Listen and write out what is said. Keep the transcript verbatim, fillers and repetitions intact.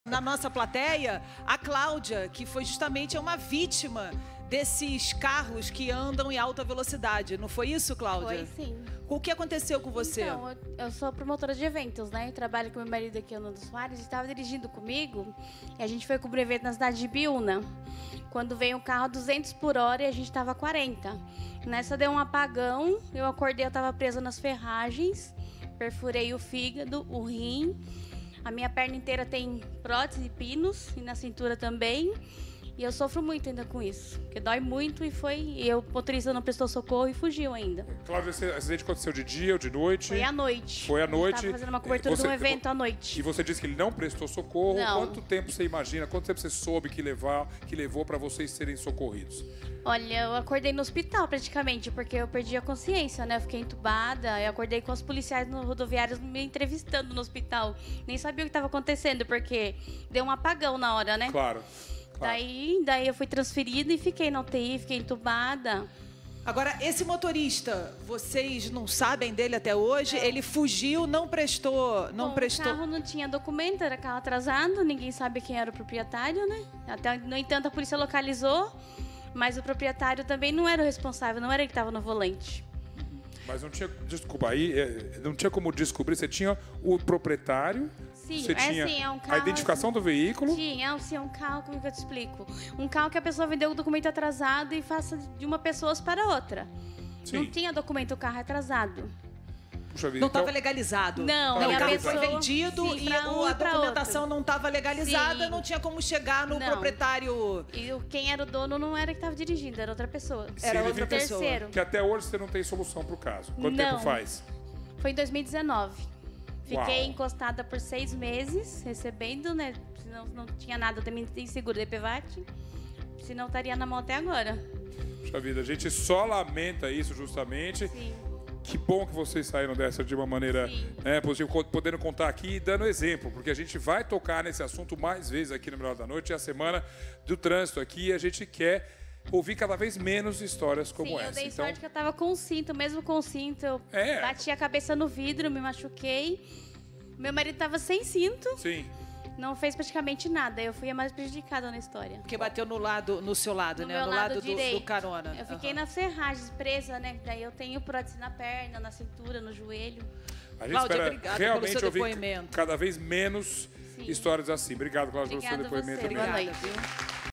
Na nossa plateia, a Cláudia, que foi justamente uma vítima desses carros que andam em alta velocidade. Não foi isso, Cláudia? Foi, sim. O que aconteceu com você? Então, eu, eu sou promotora de eventos, né? Eu trabalho com meu marido aqui, Ana dos Soares, e estava dirigindo comigo. E a gente foi cobrir um evento na cidade de Biúna. Quando veio um carro a duzentos por hora e a gente estava a quarenta. Nessa deu um apagão, eu acordei, eu estava presa nas ferragens, perfurei o fígado, o rim. A minha perna inteira tem prótese e pinos, e na cintura também. E eu sofro muito ainda com isso, porque dói muito e foi... E eu, o motorista não prestou socorro e fugiu ainda. Cláudia, esse acidente aconteceu de dia ou de noite? Foi à noite. Foi à noite. Estava fazendo uma cobertura você, de um evento à noite. E você disse que ele não prestou socorro. Não. Quanto tempo você imagina, quanto tempo você soube que, levar, que levou para vocês serem socorridos? Olha, eu acordei no hospital praticamente, porque eu perdi a consciência, né? Eu fiquei entubada, eu acordei com os policiais no rodoviários me entrevistando no hospital. Nem sabia o que estava acontecendo, porque deu um apagão na hora, né? Claro. claro. Daí, daí eu fui transferida e fiquei na U T I, fiquei entubada. Agora, esse motorista, vocês não sabem dele até hoje? Não. Ele fugiu, não prestou... Não Bom, prestou... o carro não tinha documento, era carro atrasado, ninguém sabe quem era o proprietário, né? Até, no entanto, a polícia localizou, mas o proprietário também não era o responsável, não era ele que estava no volante. Mas não tinha... Desculpa, aí não tinha como descobrir, você tinha o proprietário... Sim, você é tinha assim, é um carro... a identificação assim, do veículo? Tinha, assim, é um carro, como que eu te explico? Um carro que a pessoa vendeu o documento atrasado e passa de uma pessoa para outra. Sim. Não tinha documento, o carro atrasado. Puxa vida, Não então... estava legalizado. Não, não e o a carro pessoa... foi vendido sim, e um a e pra documentação outro. não estava legalizada, Sim. não tinha como chegar no Não. proprietário... E o- quem era o dono não era que estava dirigindo, era outra pessoa. Era outra o pessoa. terceiro. Que até hoje você não tem solução para o caso. Quanto Não. tempo faz? Foi em dois mil e dezenove. Fiquei Uau. encostada por seis meses, recebendo, né? Senão não tinha nada, eu também tenho seguro de P V A T. Senão estaria na mão até agora. Puxa vida, a gente só lamenta isso justamente. Sim. Que bom que vocês saíram dessa de uma maneira né, positiva, podendo contar aqui e dando exemplo, porque a gente vai tocar nesse assunto mais vezes aqui no Melhor da Noite. É a semana do trânsito aqui e a gente quer ouvir cada vez menos histórias como Sim, essa. eu dei então... sorte que eu tava com cinto, mesmo com cinto, eu É. bati a cabeça no vidro, me machuquei. Meu marido tava sem cinto, Sim. não fez praticamente nada. Eu fui a mais prejudicada na história. Porque bateu no lado, no seu lado, No né? meu No lado lado do, direito. do carona. Eu fiquei Aham. nas ferragens, presa, né? Daí eu tenho prótese na perna, na cintura, no joelho. A gente Cláudia, espera obrigada realmente pelo seu ouvir depoimento. cada vez menos Sim. histórias assim. Obrigado, Cláudia, pelo seu Obrigada a depoimento você. também. Boa Obrigada, noite. viu?